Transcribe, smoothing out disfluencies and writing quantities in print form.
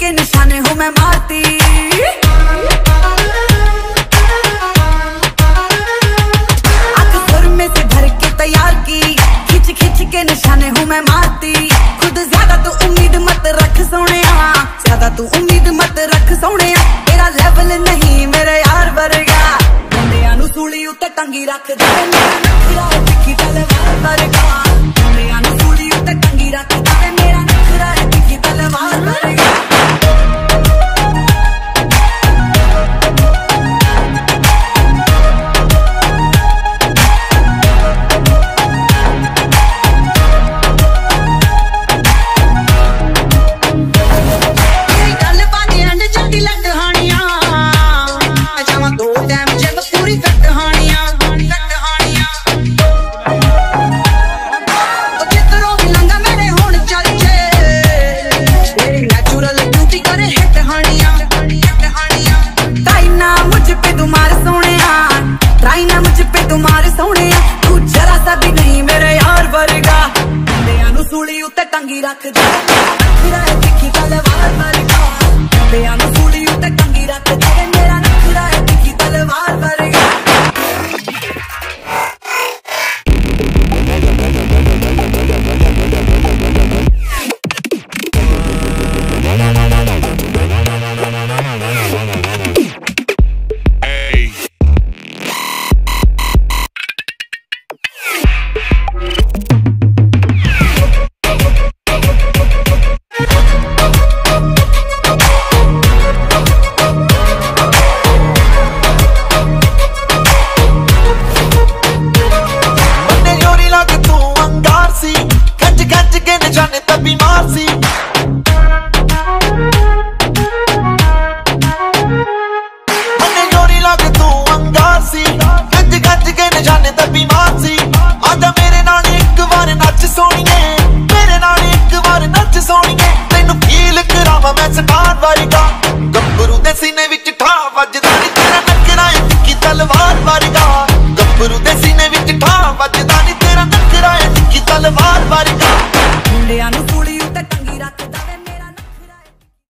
के निशाने हूँ मैं मारती। आंख सुर में से भर के तैयार की, खिंच खिंच के निशाने हूँ मैं मारती। खुद ज्यादा तू उम्मीद मत रख सोनिया, ज्यादा तू उम्मीद मत रख सोनिया। तेरा लेवल नहीं मेरे यार वर्गा, मुंडियां नू सूली उत्ते टंगी रख दे। मेरा नखरा है तिखी तलवार वर्गा, मुंडियां नू सूली उत्ते टंगी रख दे। मेरा नखरा है तिखी तलवार वर्गा। सूली उत्ते टंगी रख दे। नखरा है तिखी तलवार वर्गा, मुंडियां नू सूली उत्ते टंगी रख दे। मेरा नखरा है तिखी तलवार वर्गा। मैं स्टार वर्गा, गंबरू दे सीने विच ठा वजदा।